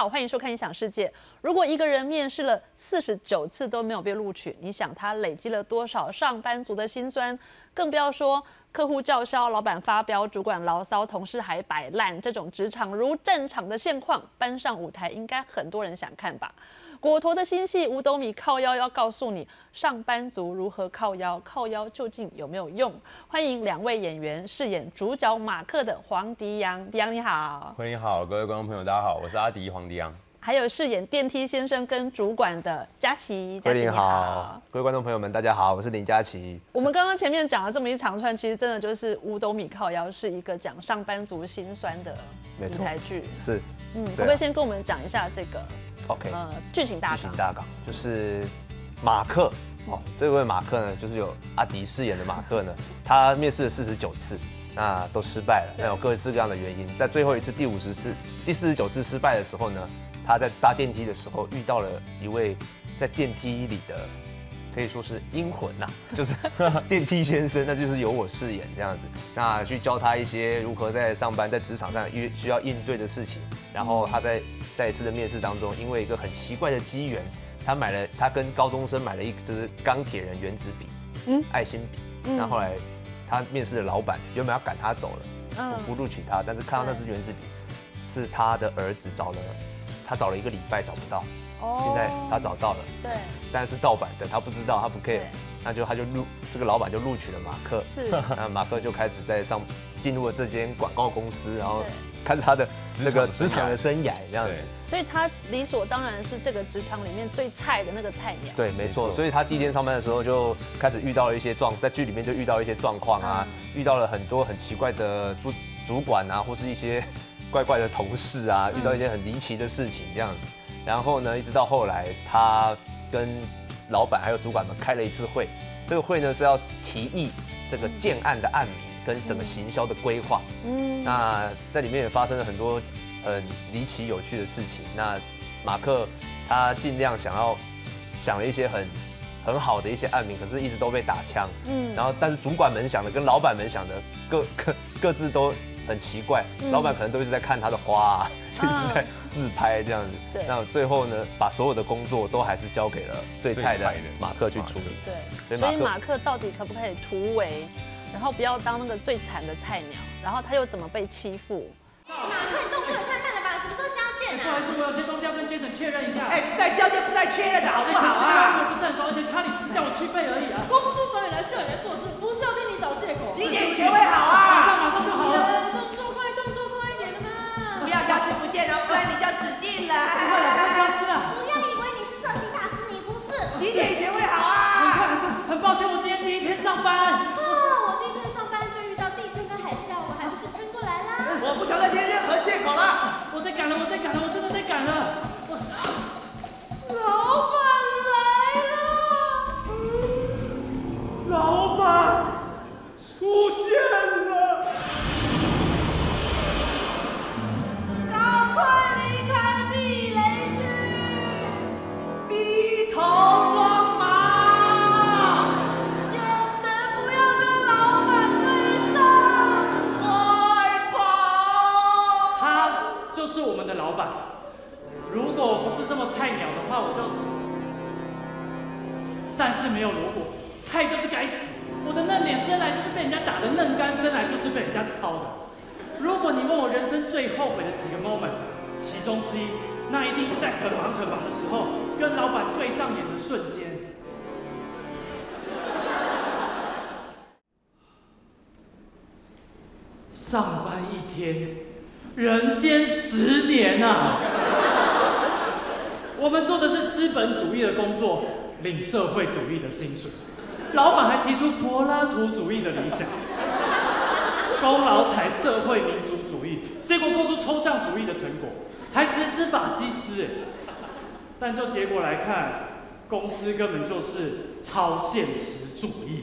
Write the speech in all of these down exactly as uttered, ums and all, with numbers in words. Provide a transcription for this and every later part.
好，欢迎收看《影响世界》。如果一个人面试了四十九次都没有被录取，你想他累积了多少上班族的辛酸？更不要说客户叫嚣、老板发飙、主管牢骚、同事还摆烂，这种职场如战场的现况，搬上舞台应该很多人想看吧？果陀的新戏五斗米靠腰要告诉你，上班族如何靠腰，靠腰究竟有没有用？欢迎两位演员饰演主角马克的黄迪阳，迪阳你好。 欢迎好，各位观众朋友，大家好，我是阿迪黄迪阳。 还有饰演电梯先生跟主管的佳琪， 佳琪你好，各位观众朋友们，大家好，我是林佳琪。 我们刚刚前面讲了这么一长串，其实真的就是五斗米靠腰，是一个讲上班族辛酸的舞台剧。 是， 嗯，可不可以先跟我们讲一下这个 ？OK， 呃，剧情大纲。 剧情大纲就是马克哦，这位马克呢，就是有阿迪饰演的马克呢，他面试了四十九次。那都失败了，那有各式各样的原因。在最后一次第五十次、第四十九次失败的时候呢，他在搭电梯的时候遇到了一位在电梯里的，可以说是阴魂呐、啊，就是电梯先生，那就是由我饰演这样子。那去教他一些如何在上班、在职场上需要应对的事情。然后他在在一次的面试当中，因为一个很奇怪的机缘，他买了他跟高中生买了一支钢铁人原子笔，嗯，爱心笔。嗯、那后来。他面试的老板原本要赶他走了，嗯、不录取他，但是看到那支原子笔是他的儿子找了，他找了一个礼拜找不到，哦、现在他找到了，对，但是盗版的，他不知道，他不 care， 那就他就录这个老板就录取了马克，是，那马克就开始在上进入了这间广告公司，然后开始他的这个职场的生涯这样子。 所以他理所当然是这个职场里面最菜的那个菜鸟。 对，没错。所以他第一天上班的时候就开始遇到了一些状，在剧里面就遇到了一些状况啊，嗯、遇到了很多很奇怪的不主管啊，或是一些怪怪的同事啊，遇到一些很离奇的事情这样子。然后呢，一直到后来，他跟老板还有主管们开了一次会，这个会呢是要提议这个建案的案名跟整个行销的规划。嗯，那在里面也发生了很多。很离奇有趣的事情。那马克他尽量想要想了一些很很好的一些案名，可是一直都被打枪。嗯，然后但是主管们想的跟老板们想的各各各自都很奇怪。嗯、老板可能都一直在看他的花、啊，一直在自拍这样子。对。那最后呢，把所有的工作都还是交给了最菜的马克去处理。 对。所以马克到底可不可以突围，然后不要当那个最惨的菜鸟？然后他又怎么被欺负？ 马克，你动作也太慢了吧？什么时候交件啊？ 不好意思，我有些东西要跟 Jason 确认一下。 哎，在交件不在确认的好不好啊？ 我不是很熟，而且差你只是叫我去背而已啊。 公司找你来是有人在做事，不是要替你找借口。 几点前会好啊？ 马上马上就好了。 动作快，动作快一点的嘛。 不要消失不见哦，不然你就死定了。 不会了，不会消失了。 不要以为你是设计大师，你不是。 几点以前会好啊？ 很快很快，很抱歉，我今天第一天上班。 哦，我第一天上班就遇到地震跟海啸，我还不是撑过来啦。 我不求再添任何借口了。 我在赶了，我在赶了，我真的在赶了。 老板来了！ 老板出现了！ 赶快离开地雷区！ 低头装马！ 眼神不要跟老板对上！ 快跑！ 他就是我们的老板。如果我不是这么菜鸟的话，我就……但是没有如果，菜就是该死。我的嫩脸生来就是被人家打的，嫩干生来就是被人家操的。如果你问我人生最后悔的几个 moment， 其中之一，那一定是在很忙很忙的时候，跟老板对上眼的瞬间。上班一天，人间十年啊！我们做的是资本主义的工作，领社会主义的薪水。老板还提出柏拉图主义的理想，功劳才社会民主主义，结果做出抽象主义的成果，还实施法西斯。但就结果来看，公司根本就是超现实主义。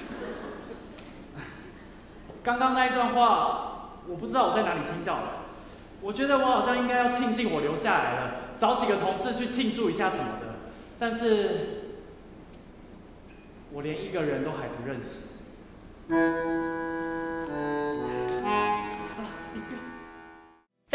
刚刚那一段话，我不知道我在哪里听到的。我觉得我好像应该要庆幸我留下来了，找几个同事去庆祝一下什么的。但是，我连一个人都还不认识。 非常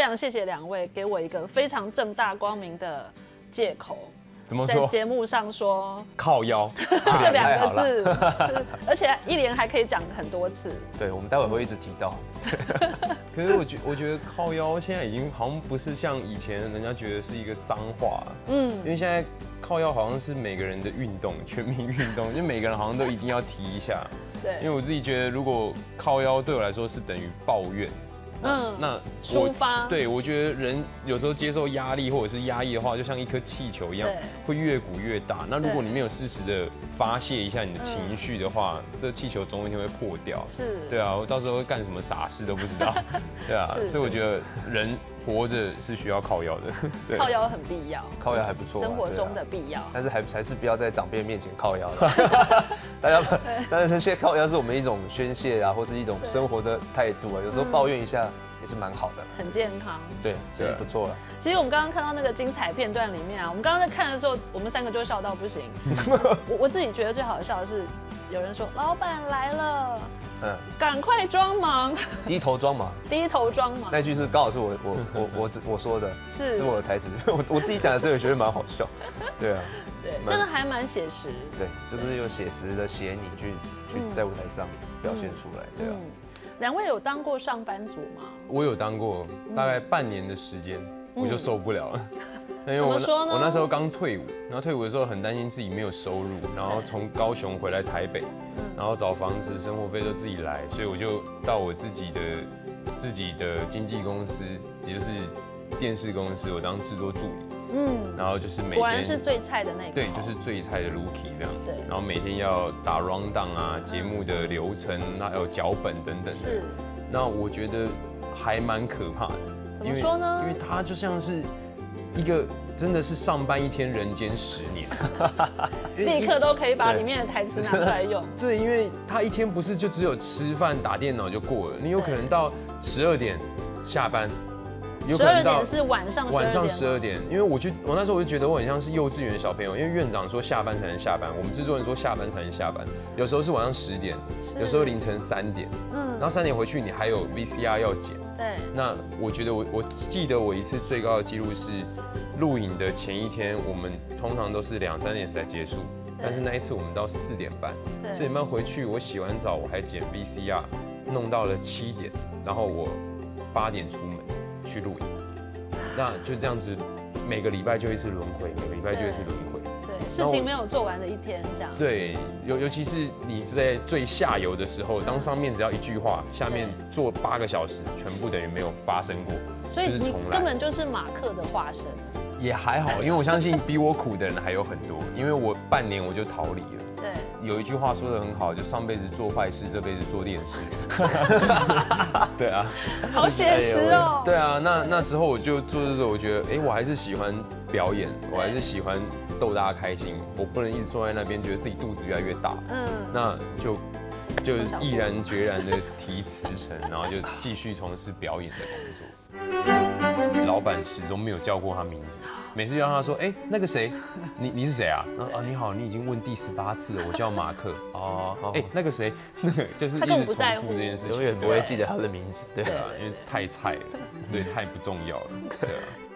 常谢谢两位给我一个非常正大光明的借口。在怎么说？ 节目上说靠腰， 这两个字，就是而且一连还可以讲很多次。 对，我们待会会一直提到。 可是我觉我觉得靠腰现在已经好像不是像以前人家觉得是一个脏话， 嗯， 因为现在靠腰好像是每个人的运动，全民运动，就每个人好像都一定要提一下。 对， 因为我自己觉得，如果靠腰对我来说是等于抱怨。嗯，那抒发， 对我觉得人有时候接受压力或者是压抑的话，就像一颗气球一样，会越鼓越大。那如果你没有适时的发泄一下你的情绪的话，这气球总有一天会破掉。 是， 对啊，我到时候会干什么傻事都不知道。对啊，所以我觉得人活着是需要靠腰的， 靠腰很必要， 靠腰还不错， 生活中的必要。 但是还还是不要在长辈面前靠腰了。大家，但是现在靠腰是我们一种宣泄啊，或是一种生活的态度啊。有时候抱怨一下也是蛮好的， 很健康。 对，对，不错了。 其实我们刚刚看到那个精彩片段里面啊，我们刚刚在看的时候，我们三个就笑到不行。我我自己觉得最好笑的是，有人说老板来了。嗯，赶快装忙， 低头装忙， 低头装忙。 那句是刚好是我我我我我说的， 是是我的台词，我我自己讲的这个觉得蛮好笑，对啊， 对，真的还蛮写实， 对，就是用写实的写你去去在舞台上表现出来，对啊。 两位有当过上班族吗？ 我有当过，大概半年的时间，我就受不了了。因为怎么说呢？ 我那时候刚退伍，然后退伍的时候很担心自己没有收入，然后从高雄回来台北，然后找房子、生活费都自己来，所以我就到我自己的自己的经纪公司，也就是电视公司，我当制作助理。嗯，然后就是每天果然是最菜的那个， 对，就是最菜的 Rookie 这样。 对， 然后每天要打 round down 啊，节目的流程，还有脚本等等的。 是。 那我觉得还蛮可怕的。 怎么说呢？ 因为它就像是一个真的是上班一天，人间十年， 立刻都可以把里面的台词拿出来用。 对，因为他一天不是就只有吃饭、打电脑就过了，你有可能到十二点下班。 十二点是晚上晚上十二点，因为我就我那时候我就觉得我很像是幼稚园小朋友，因为院长说下班才能下班，我们制作人说下班才能下班，有时候是晚上十点，有时候凌晨三点，嗯，然后三点回去你还有 V C R 要剪， 对， 那我觉得我我记得我一次最高的记录是录影的前一天，我们通常都是两三点才结束，但是那一次我们到四点半，四点半回去我洗完澡我还剪 V C R， 弄到了七点，然后我八点出门。去录影，那就这样子，每个礼拜就一次轮回，每个礼拜就一次轮回。 对，事情没有做完的一天，这样。 对，尤尤其是你在最下游的时候，当上面只要一句话，下面做八个小时，全部等于没有发生过， 所以你根本就是马克的化身。 也还好，因为我相信比我苦的人还有很多，因为我半年我就逃离了。 对， 有一句话说得很好，就上辈子做坏事，这辈子做烈士。对啊， 好写实哦。 对啊，那那时候我就做这个，我觉得，哎，我还是喜欢表演，我还是喜欢逗大家开心，我不能一直坐在那边，觉得自己肚子越来越大。嗯，那就就毅然决然的提辞呈，然后就继续从事表演的工作。老板始终没有叫过他名字，每次叫他说：“哎，那个谁，你你是谁啊？”然后啊，你好，你已经问第十八次了，我叫马克。哦，哎，那个谁，那个就是一直重复这件事情， 永远不会记得他的名字，对啊，因为太菜了，对，太不重要了，对啊。